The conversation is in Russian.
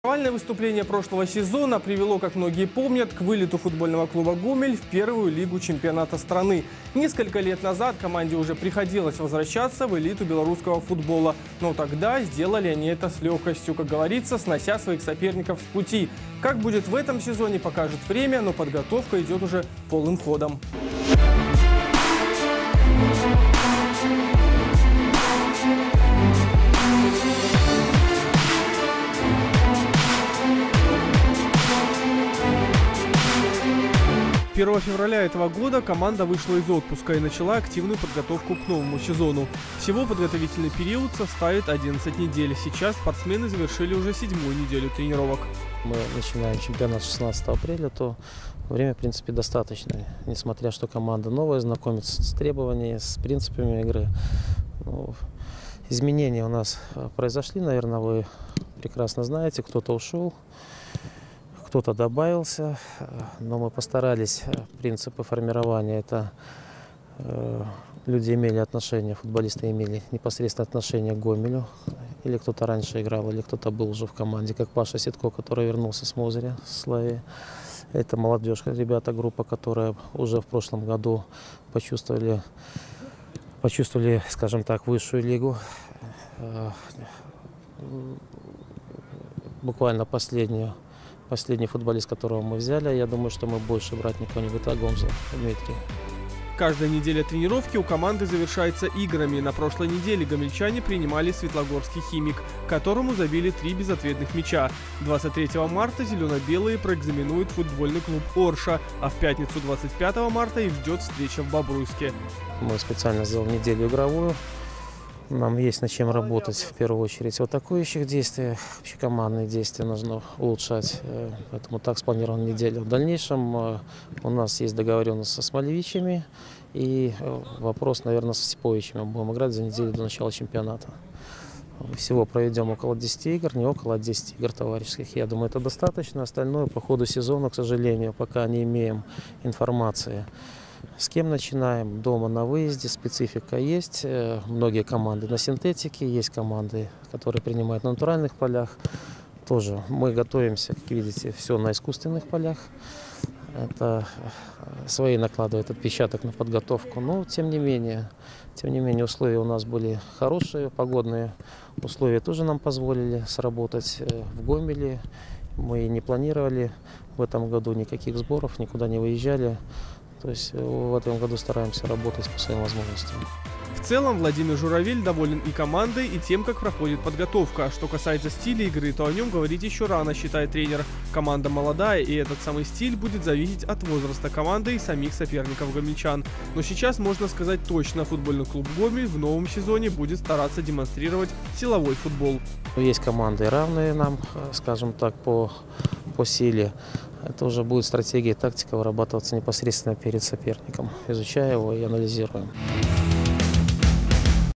Провальное выступление прошлого сезона привело, как многие помнят, к вылету футбольного клуба «Гомель» в первую лигу чемпионата страны. Несколько лет назад команде уже приходилось возвращаться в элиту белорусского футбола. Но тогда сделали они это с легкостью, как говорится, снося своих соперников с пути. Как будет в этом сезоне, покажет время, но подготовка идет уже полным ходом. Первого февраля этого года команда вышла из отпуска и начала активную подготовку к новому сезону. Всего подготовительный период составит 11 недель. Сейчас спортсмены завершили уже 7-ю неделю тренировок. Мы начинаем чемпионат 16 апреля, то время, в принципе, достаточно. Несмотря что команда новая, знакомится с требованиями, с принципами игры. Изменения у нас произошли, наверное, вы прекрасно знаете, кто-то ушел. Кто-то добавился, но мы постарались, принципы формирования, это люди имели отношение, футболисты имели непосредственно отношение к Гомелю, или кто-то раньше играл, или кто-то был уже в команде, как Паша Ситко, который вернулся с Мозыря, с Славии. Это молодежь, ребята, группа, которая уже в прошлом году почувствовали, скажем так, высшую лигу. Буквально последний футболист, которого мы взяли, я думаю, что мы больше брать никого не будем. Гомза Дмитрий. Каждая неделя тренировки у команды завершается играми. На прошлой неделе гомельчане принимали Светлогорский «Химик», которому забили 3 безответных мяча. 23 марта зелено-белые проэкзаменуют футбольный клуб «Орша», а в пятницу 25 марта их ждет встреча в Бобруйске. Мы специально сделали неделю игровую. Нам есть над чем работать, в первую очередь, в атакующих действиях, общекомандные действия нужно улучшать, поэтому так спланирована неделя. В дальнейшем у нас есть договоренность со Смолевичами и вопрос, наверное, со Степовичами. Мы будем играть за неделю до начала чемпионата. Всего проведем около 10 игр, не около 10 игр товарищеских. Я думаю, это достаточно. Остальное по ходу сезона, к сожалению, пока не имеем информации. С кем начинаем? Дома на выезде, специфика есть. Многие команды на синтетике, есть команды, которые принимают на натуральных полях. Тоже мы готовимся, как видите, все на искусственных полях. Это свои накладывают отпечаток на подготовку. Но тем не менее условия у нас были хорошие, погодные условия тоже нам позволили сработать в Гомеле. Мы не планировали в этом году никаких сборов, никуда не выезжали. То есть в этом году стараемся работать по своим возможностям. В целом Владимир Журавель доволен и командой, и тем, как проходит подготовка. Что касается стиля игры, то о нем говорить еще рано, считает тренер. Команда молодая, и этот самый стиль будет зависеть от возраста команды и самих соперников гомельчан. Но сейчас можно сказать точно, футбольный клуб «Гомель» в новом сезоне будет стараться демонстрировать силовой футбол. Есть команды равные нам, скажем так, по силе. Это уже будет стратегия и тактика вырабатываться непосредственно перед соперником, изучая его и анализируем.